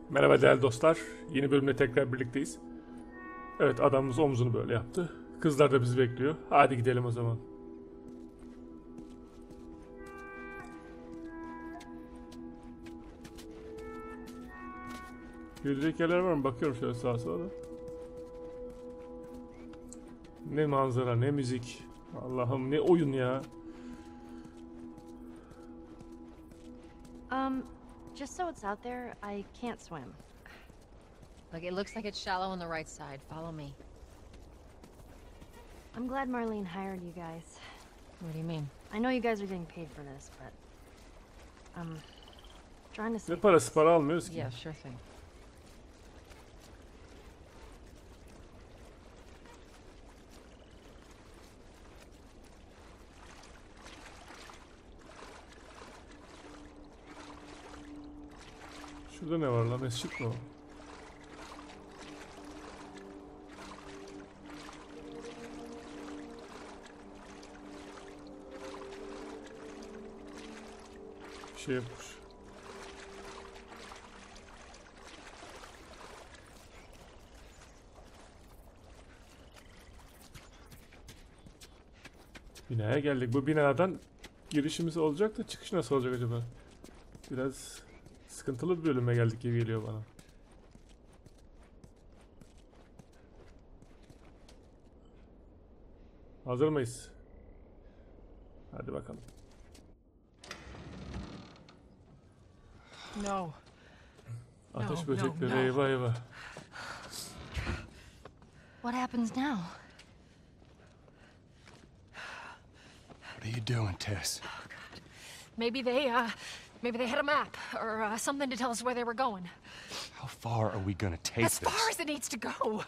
Merhaba değerli dostlar. Yeni bölümde tekrar birlikteyiz. Evet, adamımız omzunu böyle yaptı. Kızlar da bizi bekliyor. Hadi gidelim o zaman. Yürüyecek yerler var mı? Bakıyorum şöyle sağa sola da. Ne manzara, ne müzik. Allah'ım, ne oyun ya. Just so it's out there, I can't swim. Look, it looks like it's shallow on the right side. Follow me. I'm glad Marlene hired you guys. What do you mean? I know you guys are getting paid for this, but I'm trying to Ne save. parası, para almıyoruz ki. Yeah, sure thing. Şurada ne var lan? Mescit mi o? Bir şey yapmış. Binaya geldik. Bu binadan girişimiz olacak da çıkış nasıl olacak acaba? Biraz sıkıntılı bir bölüme geldik gibi geliyor bana. Hazır mıyız? Hadi bakalım. No. Ateş No, böcekleri, no, no. eyvah eyvah. What happens now? What are you doing, Tess? Maybe they had a map or something to tell us where they were going. How far are we gonna take As this? far as it needs to go.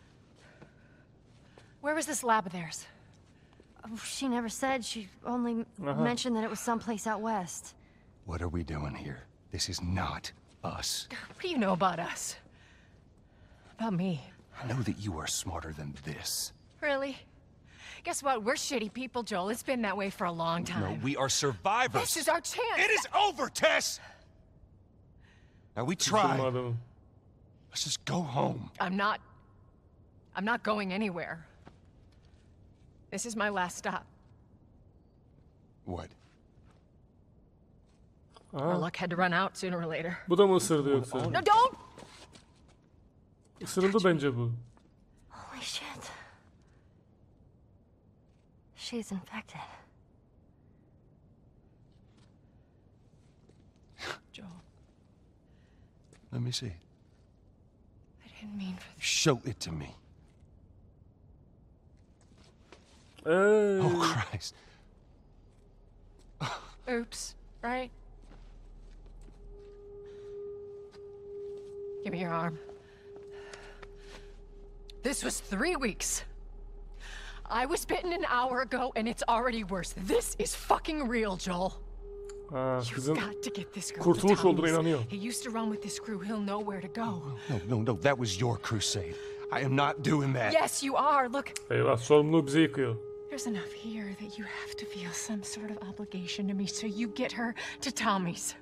Where was this lab of theirs? Oh, she never said. She only mentioned that it was someplace out west. What are we doing here? This is not us. What do you know about us? About me? I know that you are smarter than this. Really? Guess what? We're shitty people, Joel. It's been that way for a long time. No, we are survivors. This is our chance. It is over, Tess! Now we tried. Kızım adamım. Let's just go home. I'm not going anywhere. This is my last stop. What? Our luck had to run out sooner or later. Bu da mı ısırdı yoksa? No, don't! Isırıldı bence bu. Holy shit. She's infected. Joel, Let me see. I didn't mean for this. Show it to me. Ey. Oh, Christ. Oops, right? Give me your arm. This was 3 weeks. I was bitten an hour ago, and it's already worse. This is fucking real, Joel. Ha, You've kızın got to get this girl kurtuluş to olduğuna Tommy's. inanıyor. He used to run with this crew. He'll know where to go. No, that was your crusade. I am not doing that. Yes, you are. Look, Eyvah, sorumluluğu bize yıkıyor. there's enough here that you have to feel some sort of obligation to me, so you get her to Tommy's.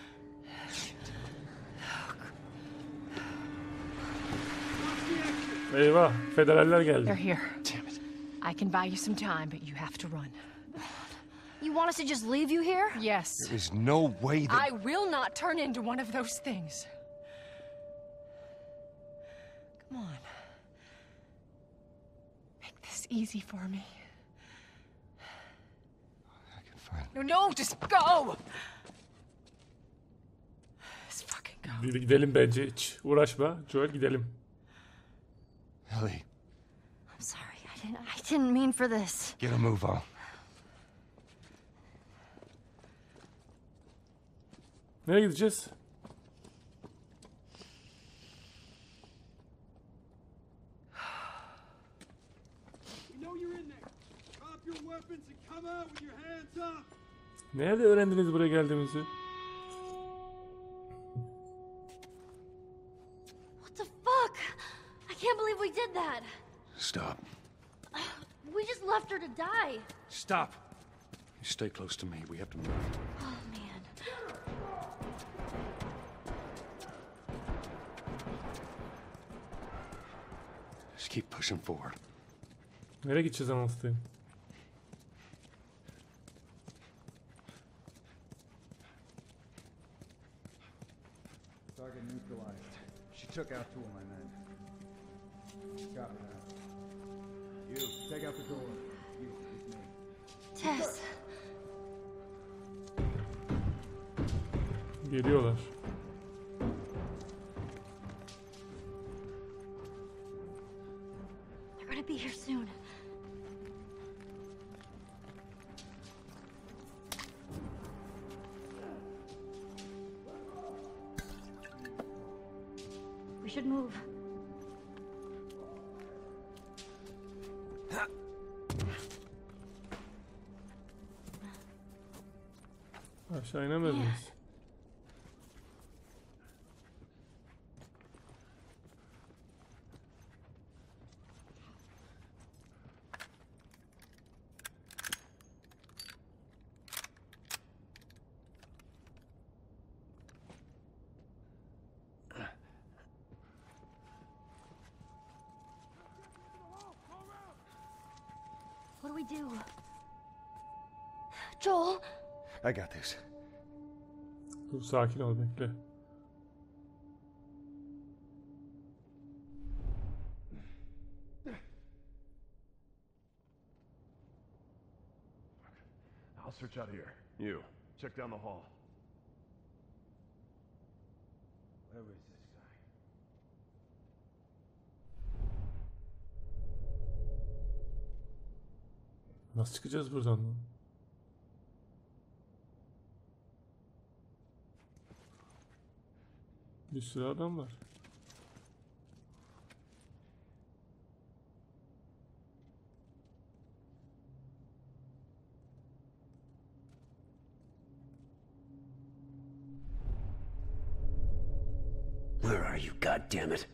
Eyvah, federaller They're geldi. here. Damn it. I can buy you some time, but you have to run. You want us to just leave you here? Yes. There is no way that... I will not turn into one of those things. Come on. Make this easy for me. I can find... No, just go! Just fucking go. Bir gidelim bence, hiç uğraşma. Joel, gidelim. Ellie, I'm sorry. I didn't mean for this. get a move on. Nereye gideceğiz? We know you're in there. Drop your weapons and come out with your hands up. Nerede öğrendiniz buraya geldiğimizi? What the fuck? I can't believe we did that. Stop. We just left her to die. Stop. You stay close to me. We have to move. Oh, man. Just keep pushing forward. Nereye gideceğiz anasını? Target neutralized. She took out 2 of my men. Copy that. You, take out the door. You, with me. Tess. Geliyorlar. They're gonna be here soon. We should move. Aşağı inemez miyiz? What do we do? Joel? I got this. Dur sakin ol bekle. I'll search out here. You, check down the hall. Where is this guy? Nasıl çıkacağız buradan lan? Bir sürü adam var. Where are you, goddammit?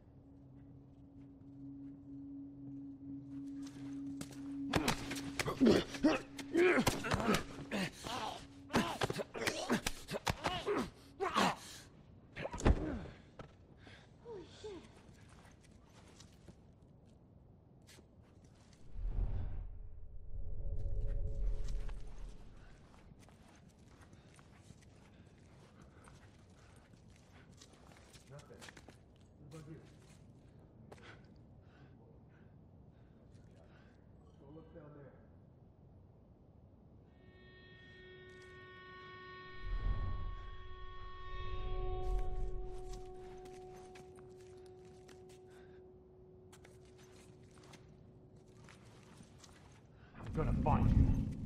I'm gonna find you.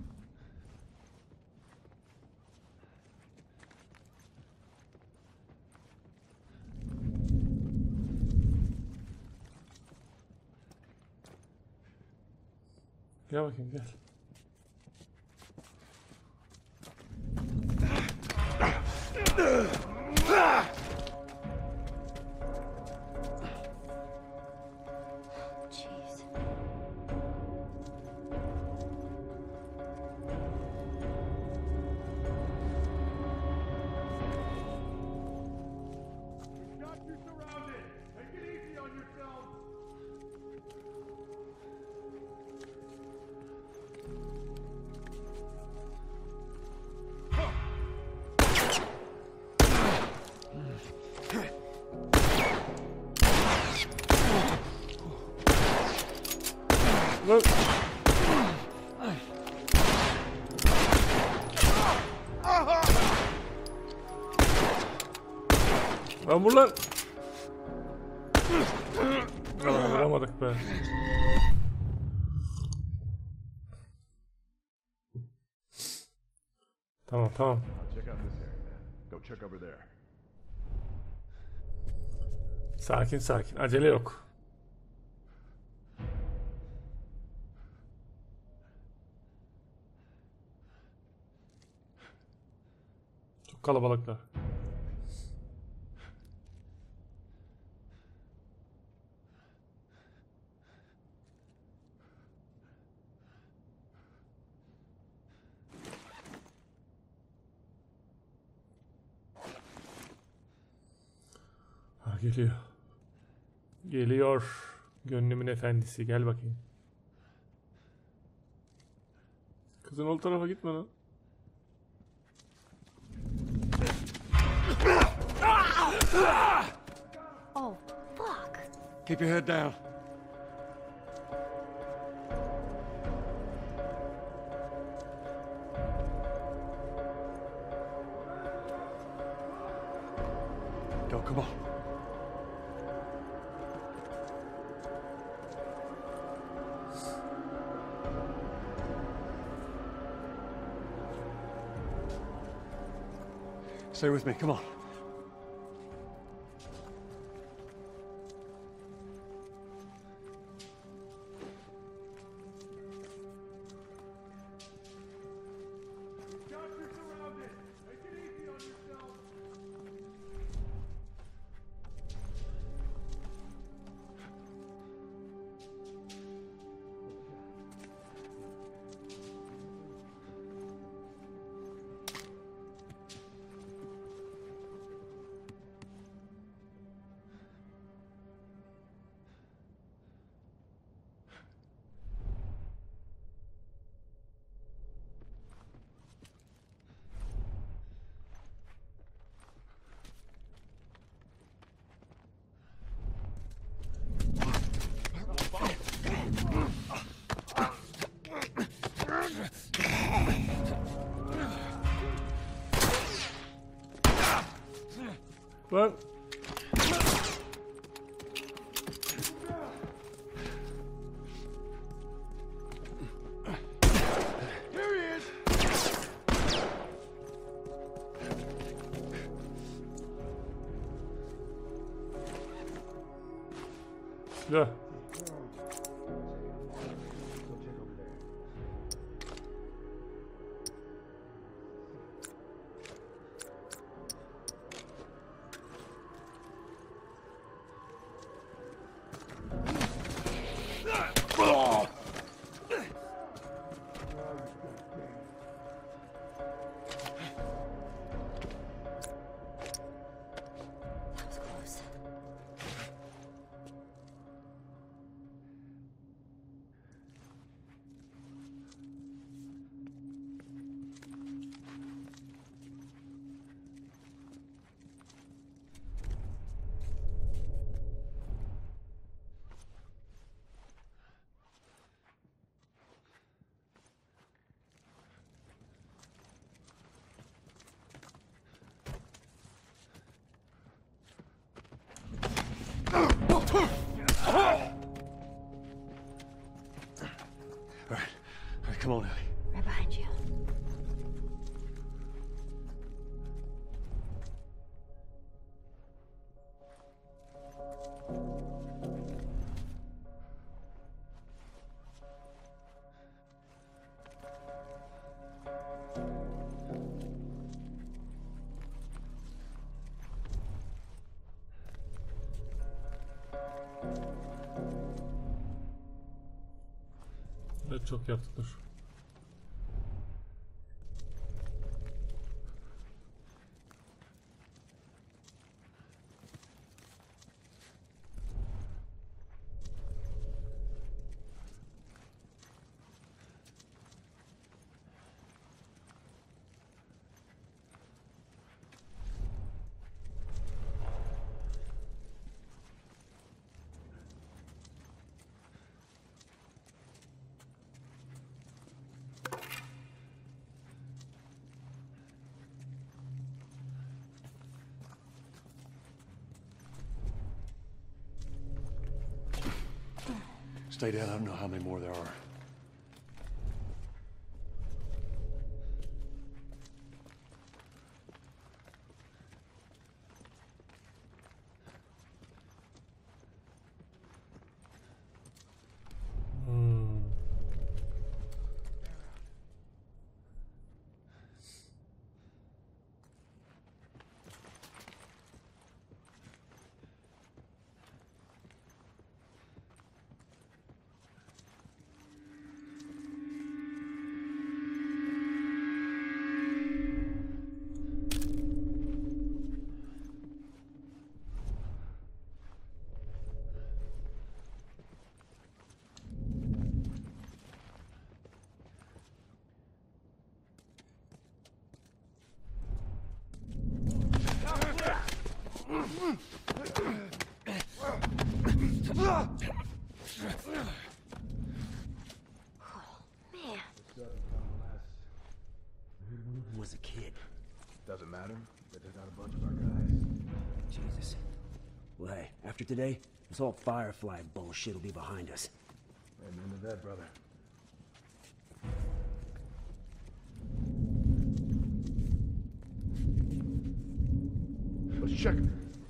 Gel bakayım gel. Jeez. Got you surrounded. Take it easy on yourself. Lan. Lan vur lan. Lan vuramadık be. Tamam tamam. Check out this area. Go check over there. Sakin sakin. Acele yok. Çok kalabalıklar. Ha, geliyor. Geliyor. Gönlümün efendisi, gel bakayım. Kızın o tarafa gitme lan. Oh, fuck. Keep your head down. Go, come on. Stay with me, come on. Got you surrounded. Take it easy on yourself. Lan. Here he is! Silah. That was close. All right, come on, Ellie. Right behind you. Evet, çok yaptık, dur. Stay down, I don't know how many more there are. Man. Who was a kid? Doesn't matter. They took out a bunch of our guys. Jesus. Well, hey, after today, this whole Firefly bullshit will be behind us. Amen to that, brother. Let's check.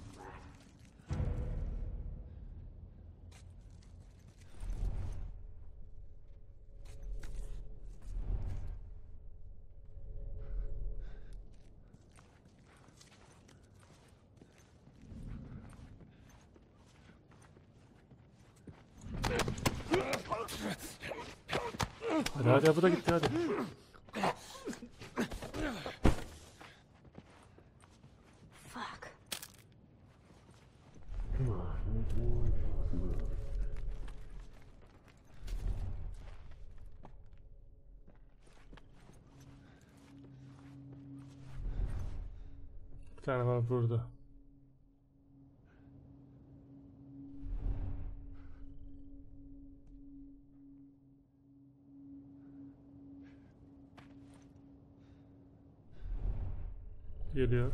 Hadi bu da gitti hadi. Fuck. Come on, move. Bir tane var burada. Geliyor.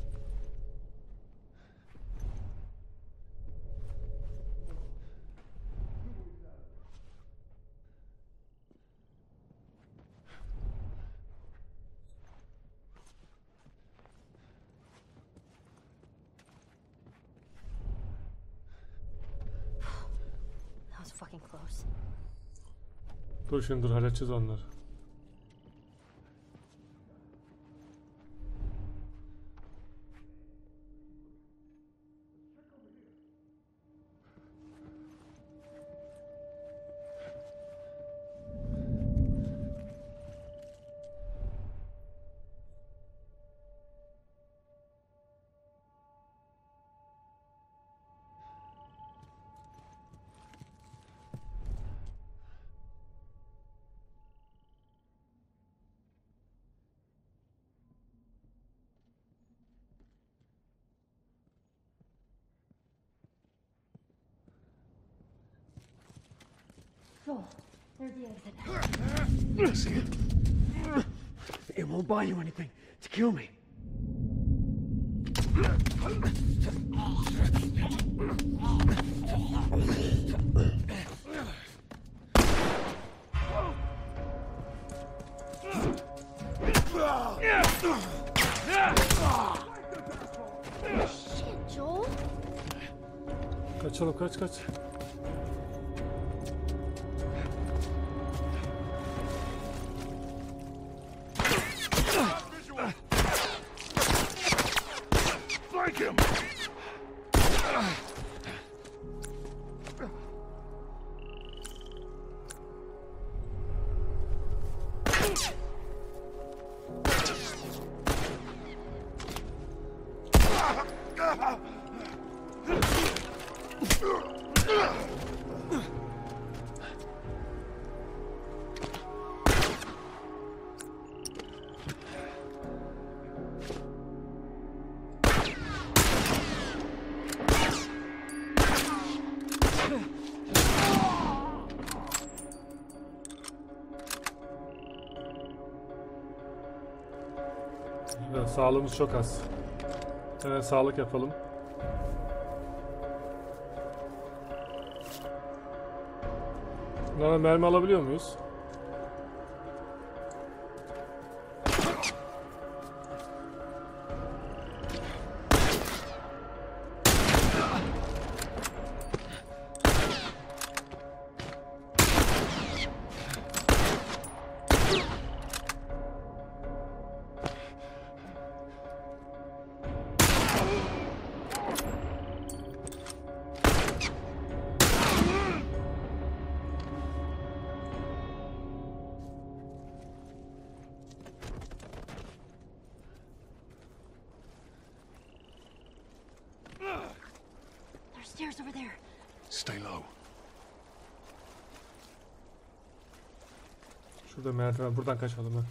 That was fucking close. Dur şimdi dur halledeceğiz onları. Joel, there's the exit. It won't buy you anything to kill me. Shit, Joel. Kaçalım kaç. Flank him! Evet, sağlığımız çok az. Hemen sağlık yapalım. Bunlara mermi alabiliyor muyuz? There's stairs over there. Stay low. Şurada merdiven. Buradan kaçalım ha.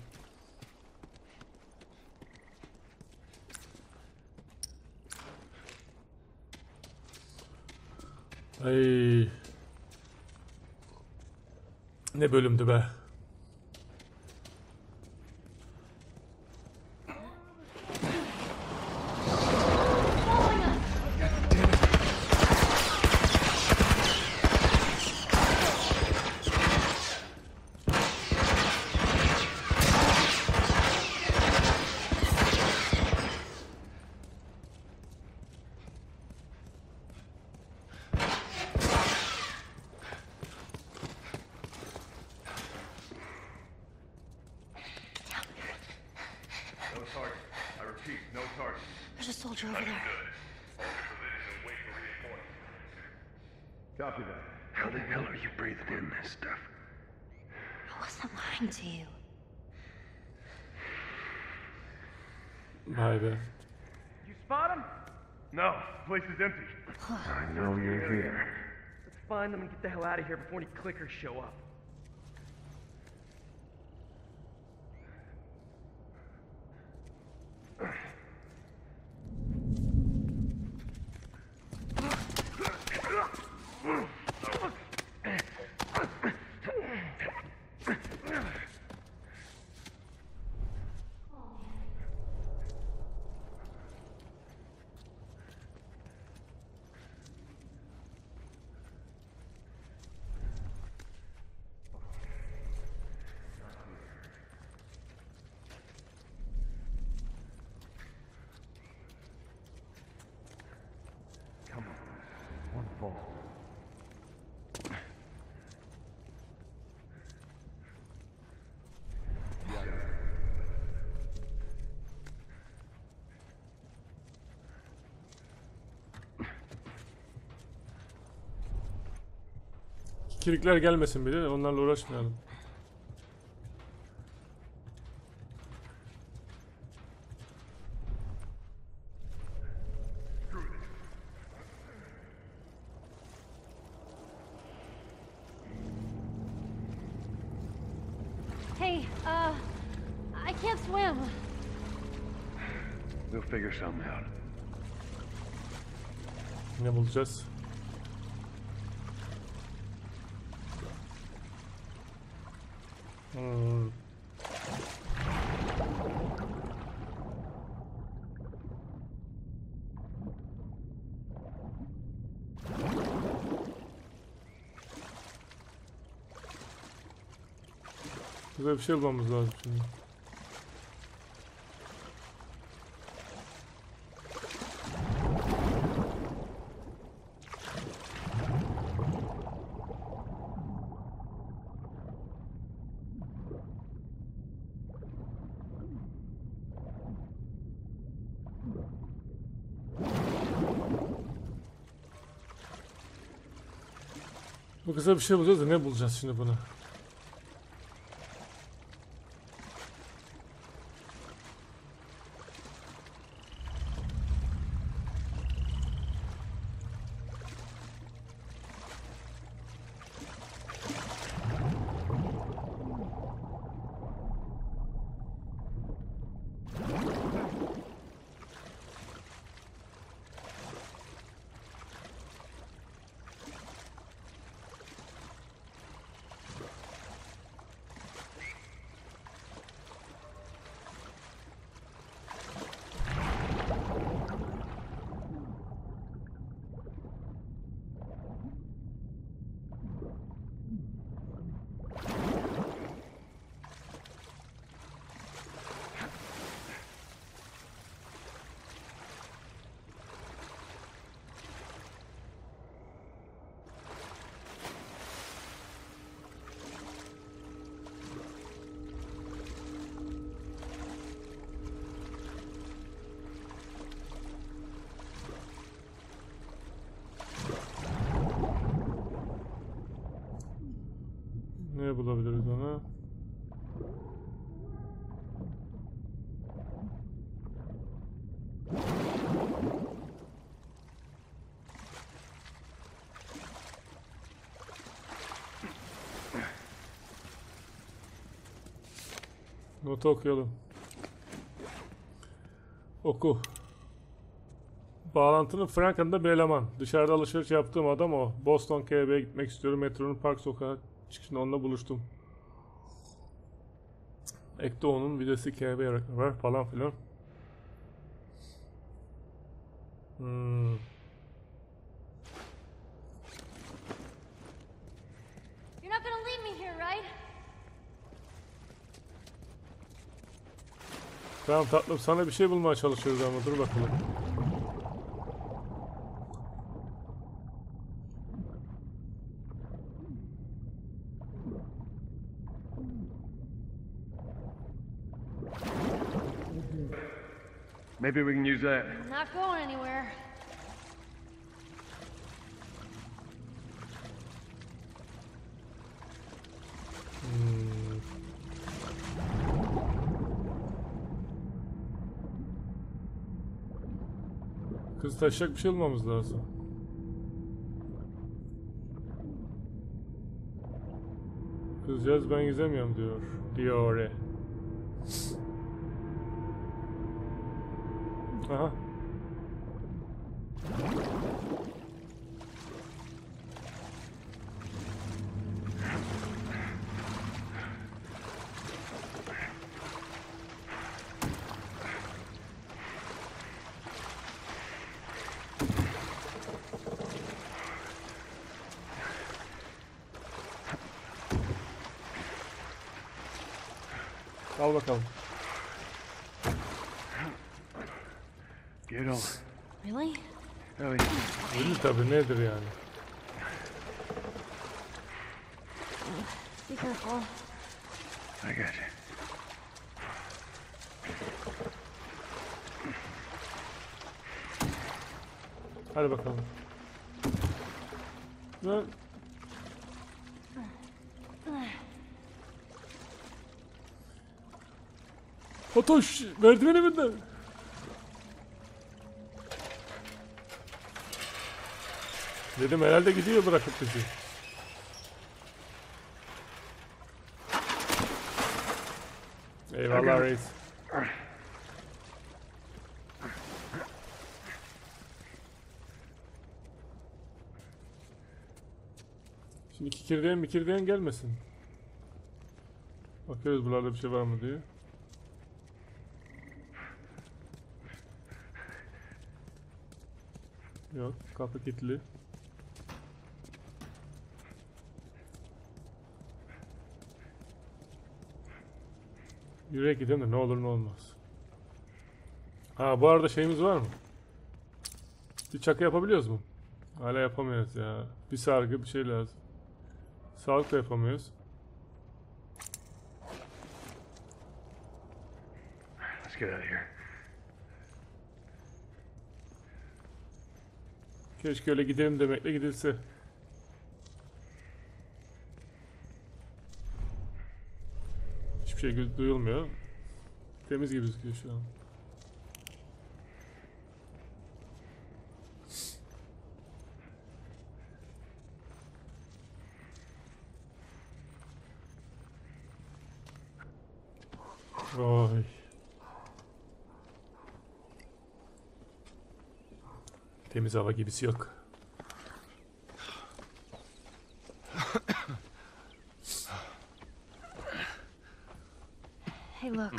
Ay. Ne bölümdü be. No target. I repeat, no target. There's a soldier over there. Copy that. How the hell are you breathing in this stuff? I wasn't lying to you. Vay be. You spot him? No, the place is empty. I know you're here. Let's find them and get the hell out of here before any clickers show up. One fall. Kirikler gelmesin bile, onlarla uğraşmayalım. Hey, I can't swim. We'll figure something out. Ne bulacağız? Hmm. Güzel bir şey bulmamız lazım şimdi. Bu kısa bir şey bulacağız da ne bulacağız şimdi bunu? Ne bulabiliriz ona? Notu okuyalım. Oku. Bağlantının Franklin'da bir eleman. Dışarıda alışveriş yaptığım adam o. Boston KB'ye gitmek istiyorum. Metronun Park Sokağı çıkışında onunla buluştum. Ekte onun videosu KB var falan filan. You're not gonna leave me here, right? Tamam tatlım, sana bir şey bulmaya çalışıyoruz ama dur bakalım. Maybe we can use that. I'm not going anywhere. Kız taşıyacak bir şey bulmamız lazım. Kızcağız ben yüzemiyorum diyor. Diyor. Aha. Al bakalım. Get on. Really? Ellie, Öyle tabii, nedir yani? Be careful. I got you. Hadi bakalım. Lan. Fatoş, merdiveni binden. Dedim herhalde gidiyor bırakıp bizi. Eyvallah reis. Şimdi kikirdeyen gelmesin. Bakıyoruz buralarda bir şey var mı diye. Yok, kapı kilitli. Yürek gidelim de ne olur ne olmaz. Ha, bu arada şeyimiz var mı? Bir çakı yapabiliyoruz mu? Hala yapamıyoruz ya. Bir sargı bir şey lazım. Sağlık da yapamıyoruz. Let's get out of here. Keşke öyle gidelim demekle gidilse. Hiçbir şey duyulmuyor. Temiz gibi gözüküyor şu an. Vay. Temiz hava gibisi yok. Hey, look,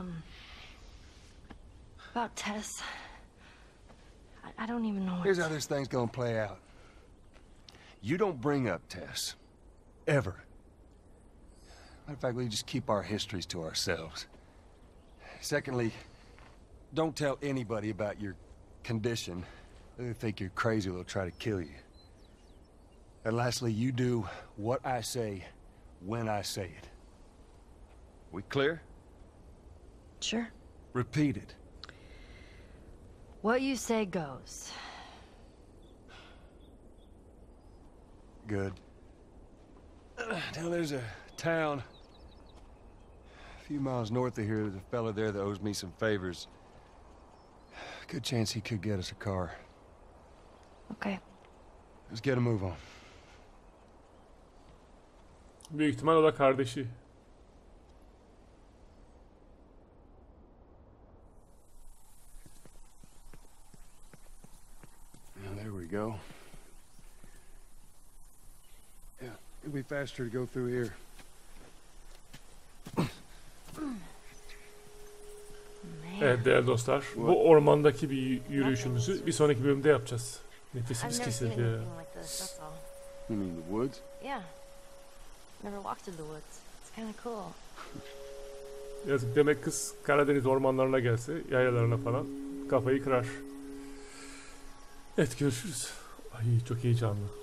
about Tess. I don't even know what Here's how this thing's gonna play out. You don't bring up Tess. Ever. Matter of fact, we just keep our histories to ourselves. Secondly, don't tell anybody about your condition. They think you're crazy, they'll try to kill you. And lastly, you do what I say when I say it. We clear? Sure. Repeat it. What you say goes. Good. Now there's a town a few miles north of here. There's a fella there that owes me some favors. Good chance he could get us a car. Okay. Let's get a move on. Büyük ihtimal o da kardeşi. we go? Yeah, it'll be faster to go through here. Evet değerli dostlar, bu ormandaki bir yürüyüşümüzü bir sonraki bölümde yapacağız. Nefesimiz I've never seen kesildi ya. anything like this, that's all. You mean the woods? Yeah. Never walked through the woods. It's kind of cool. Yazık, demek kız Karadeniz ormanlarına gelse, yayalarına falan kafayı kırar. Evet, görüşürüz. Ay çok heyecanlı.